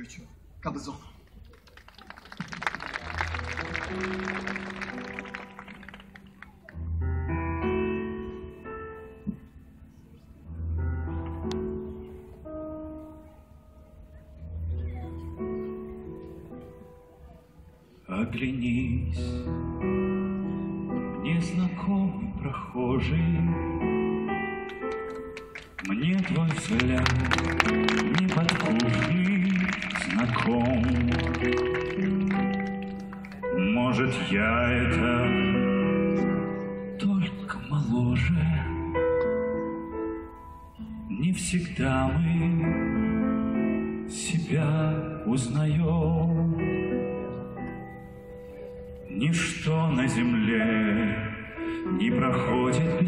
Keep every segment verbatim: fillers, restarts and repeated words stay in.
Петровичу Кобзону. Оглянись, мне знакомый прохожий, мне твой взгляд неподкупный знаком. Может, я это только моложе, не всегда мы себя узнаем. Ничто на земле не проходит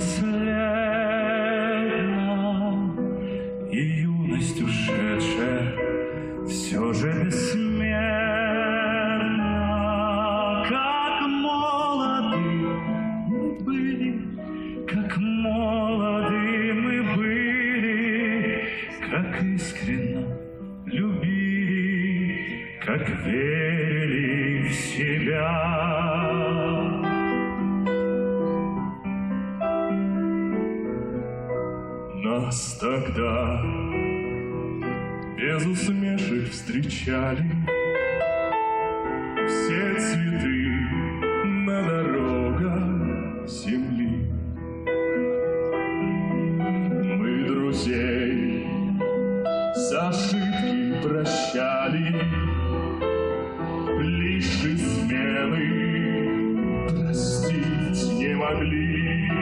бесследно, и юность ушедшая все же бессмертна. Как молоды мы были, как молоды мы были, как искренно любили, как верили в себя. Нас тогда без усмешек встречали все цветы на дорогах земли. Мы друзей за ошибки прощали, лишь измены простить не могли.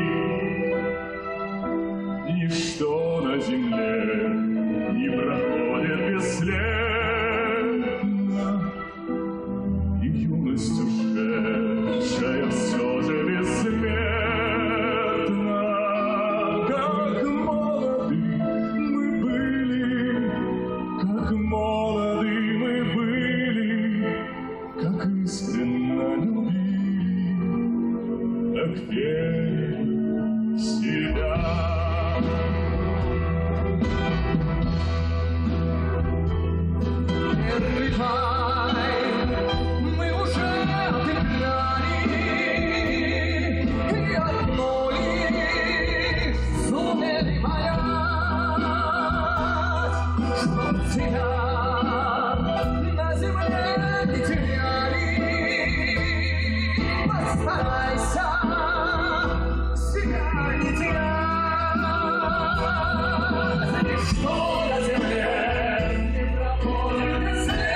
Ничто на земле не проходит бесследно, и юность ушедшая все же бессмертна. Как молоды мы были, как молоды мы были, как искренно любили, как верили в себя. Мы уже отыграли, и одно лишь сумели понять, что тебя на земле не теряли. Постарайся себя не терять, ничто на земле не проходит бесследно.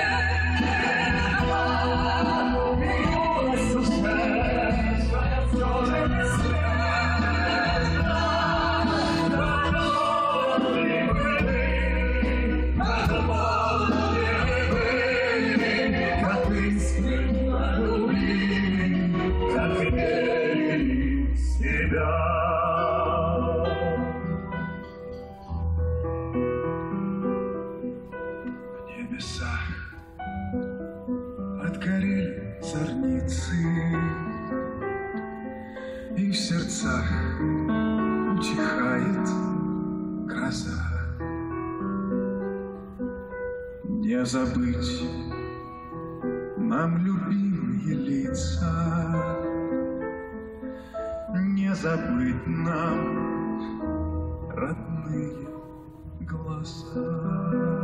В небесах отгорели зорницы, и в сердцах утихает гроза. Не забыть нам любимые лица, не забыть нам родные глаза.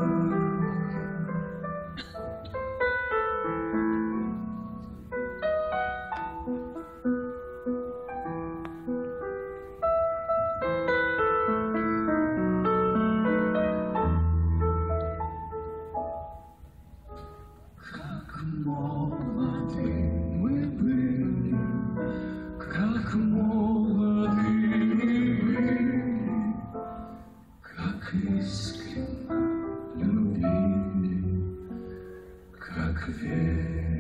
Как молоды мы были, как молоды мы были, как искренно любили, как верили.